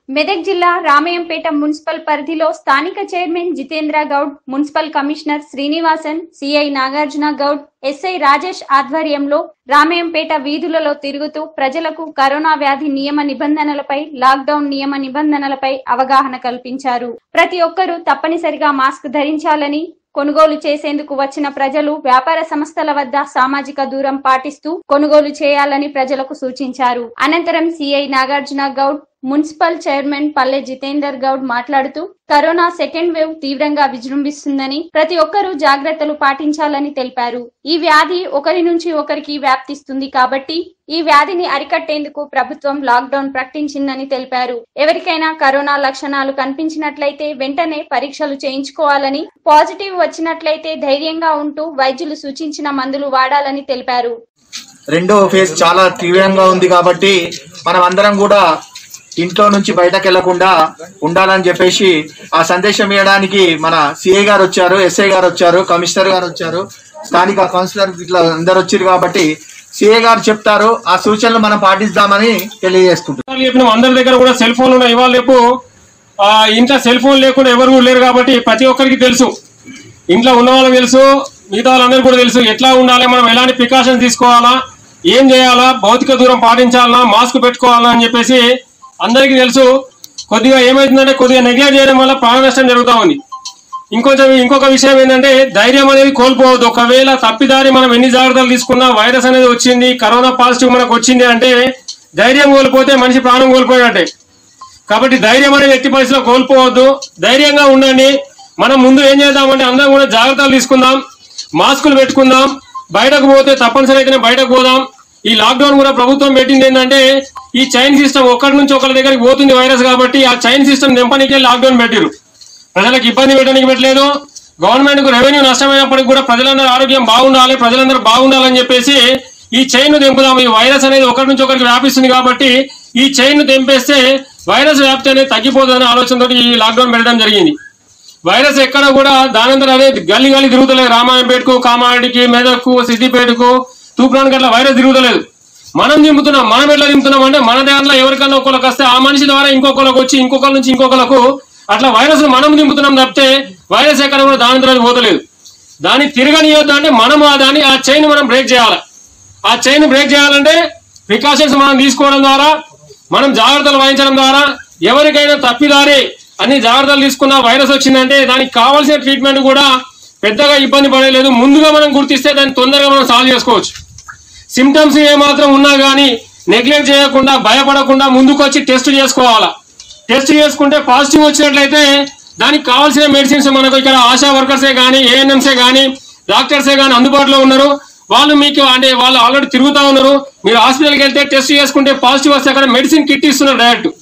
మెదక్ జిల్లా రామయంపేట మున్సిపల్ పరిధిలో స్థానిక chairman Jitendra Goud, municipal commissioner Srinivasan, CI Nagarjuna Goud, SI Rajesh ఆధ్వర్యంలో రామయంపేట వీధులలో తిరుగుతూ ప్రజలకు కరోనా వ్యాధి నియమ నిబంధనలపై, లాక్డౌన్ నియమ నిబంధనలపై అవగాహన కల్పించారు. ప్రతి ఒక్కరూ తప్పనిసరిగా మాస్క్ ధరించాలని, కొనుగోలు చేసేందుకు వచ్చిన ప్రజలు వ్యాపార సంస్థల వద్ద సామాజిక దూరం పాటిస్తూ కొనుగోలు చేయాలని ప్రజలకు సూచించారు. అనంతరం CI Nagarjuna Goud, municipal chairman Palle Jitender Goud మాట్లాడుతూ కరోనా సెకండ్ వేవ్ తీవ్రంగా విజృంభిస్తుందని, ప్రతి ఒక్కరూ జాగ్రత్తలు పాటించాలని తెలిపారు. ఈ వ్యాధి ఒకరి నుంచి ఒకరికి వ్యాప్తిస్తుంది కాబట్టి ఈ వ్యాధిని అరికట్టేందుకు ప్రభుత్వం లాక్డౌన్ ప్రకటించిందని తెలిపారు. ఎవరికైనా కరోనా లక్షణాలు కనిపించినట్లయితే వెంటనే పరీక్షలు చేయించుకోవాలని, పాజిటివ్ వచ్చినట్లయితే ధైర్యంగా ఉంటూ వైద్యులు సూచించిన మందులు వాడాలని తెలిపారు. రెండో ఫేజ్ చాలా తీవ్రంగా ఉంది కాబట్టి మనం అందరం కూడా ఇంట్లో నుంచి బయటకు వెళ్లకుండా ఉండాలని చెప్పేసి ఆ సందేశం ఇవ్వడానికి మన సిఐ గారు వచ్చారు, ఎస్ఐ గారు వచ్చారు, కమిషనర్ గారు వచ్చారు, స్థానిక కౌన్సిలర్ ఇట్లా అందరు వచ్చారు కాబట్టి సిఐ గారు చెప్తారు. ఆ సూచనలు మనం పాటిస్తామని తెలియజేసుకుంటాం. అందరి దగ్గర కూడా సెల్ ఫోన్ ఉన్నాయి. ఇవాళ రేపు ఇంట్లో సెల్ ఫోన్ లేకుండా ఎవరు లేరు కాబట్టి ప్రతి ఒక్కరికి తెలుసు, ఇంట్లో ఉన్న వాళ్ళకి తెలుసు, మిగతా వాళ్ళందరికీ కూడా తెలుసు ఎట్లా ఉండాలి, మనం ఎలాంటి ప్రికాషన్స్ తీసుకోవాలా, ఏం చేయాలా, భౌతిక దూరం పాటించాలా, మాస్క్ పెట్టుకోవాలా అని చెప్పేసి అందరికీ తెలుసు. కొద్దిగా ఏమైతుందంటే కొద్దిగా నెగ్లెక్ట్ చేయడం వల్ల ప్రాణ నష్టం జరుగుతూ ఉంది. ఇంకొక విషయం ఏంటంటే ధైర్యం అనేది కోల్పోవద్దు. ఒకవేళ తప్పిదారి మనం ఎన్ని జాగ్రత్తలు తీసుకున్నా వైరస్ అనేది వచ్చింది, కరోనా పాజిటివ్ మనకు వచ్చింది అంటే ధైర్యం కోల్పోతే మనిషి ప్రాణం కోల్పోయినట్టే. కాబట్టి ధైర్యం అనేది ఎట్టి పరిస్థితిలో కోల్పోవద్దు, ధైర్యంగా ఉండండి. మనం ముందు ఏం చేద్దామంటే అందరం కూడా జాగ్రత్తలు తీసుకుందాం, మాస్కులు పెట్టుకుందాం, బయటకు పోతే తప్పనిసరి అయితేనే బయటకు పోదాం. ఈ లాక్డౌన్ కూడా ప్రభుత్వం పెట్టింది ఏంటంటే ఈ చైన్ సిస్టమ్ ఒకరి నుంచి ఒకరి దగ్గరికి పోతుంది వైరస్ కాబట్టి ఆ చైన్ సిస్టమ్ నింపనికే లాక్డౌన్ పెట్టారు. ప్రజలకు ఇబ్బంది పెట్టడానికి పెట్టలేదు. గవర్నమెంట్ కు రెవెన్యూ నష్టమైనప్పటికీ కూడా ప్రజలందరూ ఆరోగ్యం బాగుండాలి, ప్రజలందరూ బాగుండాలని చెప్పేసి ఈ చైన్ ను తెంపుదాం. ఈ వైరస్ అనేది ఒకరి నుంచి ఒకరికి వ్యాపిస్తుంది కాబట్టి ఈ చైన్ ను తెంపేస్తే వైరస్ వ్యాప్తి అనేది తగ్గిపోతుందనే ఆలోచనతో ఈ లాక్డౌన్ పెట్టడం జరిగింది. వైరస్ ఎక్కడ కూడా దానంతరం అదే గల్లీ గల్లీ తిరుగుతలేదు. రామాయంపేటకు, కామారెడ్డికి, మెదక్కు, సిద్దిపేటకు, తూప్రానికి అట్లా వైరస్ తిరుగుతలేదు. మనం దింపుతున్నాం. మనం ఎట్లా దింపుతున్నాం అంటే మన దాంట్లో ఎవరికన్నా ఒకరికి వస్తే ఆ మనిషి ద్వారా ఇంకొకరికి వచ్చి ఇంకొకరి నుంచి ఇంకొకరికి అట్లా వైరస్ మనం దింపుతున్నాం తప్పితే వైరస్ ఎక్కడ కూడా దాని తర్వాత పోతలేదు. దాన్ని తిరగనియొద్దు అంటే మనం ఆ చైన్ మనం బ్రేక్ చేయాలి. ఆ చైన్ బ్రేక్ చేయాలంటే ప్రికాషన్స్ మనం తీసుకోవడం ద్వారా, మనం జాగ్రత్తలు వహించడం ద్వారా, ఎవరికైనా తప్పిదారి అన్ని జాగ్రత్తలు తీసుకున్న వైరస్ వచ్చిందంటే దానికి కావాల్సిన ట్రీట్మెంట్ కూడా పెద్దగా ఇబ్బంది పడలేదు. ముందుగా మనం గుర్తిస్తే దాన్ని తొందరగా మనం సాల్వ్ చేసుకోవచ్చు. సిమ్టమ్స్ ఏమాత్రం ఉన్నా కానీ నెగ్లెక్ట్ చేయకుండా, భయపడకుండా ముందుకు వచ్చి టెస్ట్ చేసుకోవాలా. టెస్ట్ చేసుకుంటే పాజిటివ్ వచ్చినట్లయితే దానికి కావాల్సిన మెడిసిన్స్ మనకు ఇక్కడ ఆశా వర్కర్సే కానీ, ఏఎన్ఎంసే కానీ, డాక్టర్సే కానీ అందుబాటులో ఉన్నారు. వాళ్ళు మీకు అంటే వాళ్ళు ఆల్రెడీ తిరుగుతూ ఉన్నారు. మీరు హాస్పిటల్కి వెళ్తే టెస్ట్ చేసుకుంటే పాజిటివ్ వస్తే అక్కడ మెడిసిన్ కిట్ ఇస్తున్నారు డైరెక్ట్.